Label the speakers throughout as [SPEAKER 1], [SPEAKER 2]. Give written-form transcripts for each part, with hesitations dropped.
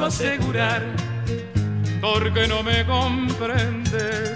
[SPEAKER 1] puedo asegurar, porque no me comprendes.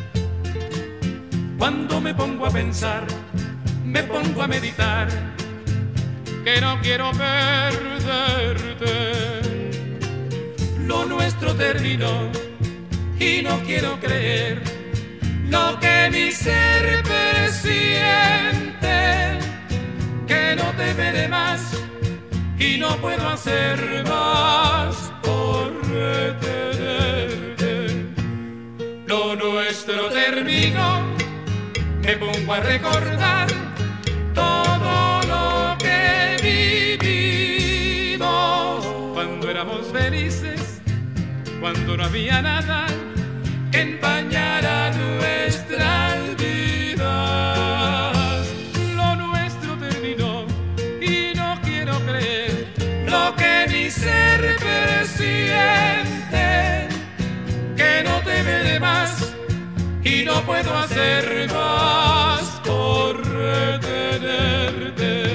[SPEAKER 1] Cuando me pongo a pensar, me pongo a meditar, que no quiero perderte. Lo nuestro terminó y no quiero creer lo que mi ser presiente, que no te veré más y no puedo hacer más por retenerte. Lo nuestro terminó, me pongo a recordar todo lo que vivimos cuando éramos felices, cuando no había nada que empañara nuestras vidas. Lo nuestro terminó y no quiero creer lo que mi ser presiente, que no te veré más y no puedo hacer más por retenerte.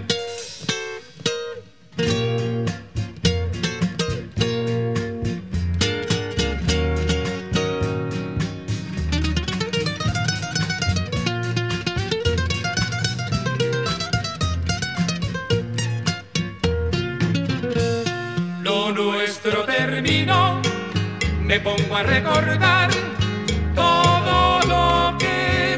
[SPEAKER 1] Lo nuestro terminó, me pongo a recordar todo lo que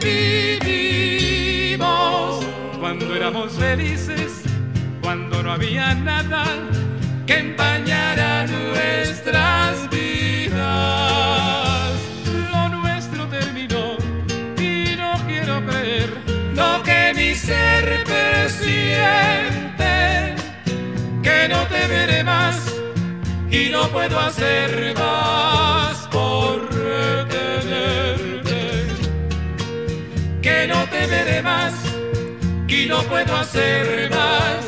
[SPEAKER 1] vivimos cuando éramos felices, cuando no había nada que empañara nuestras vidas. Lo nuestro terminó y no quiero creer lo que mi ser presiente, que no te veré más y no puedo hacer más por retenerte, que no te veré más y no puedo hacer más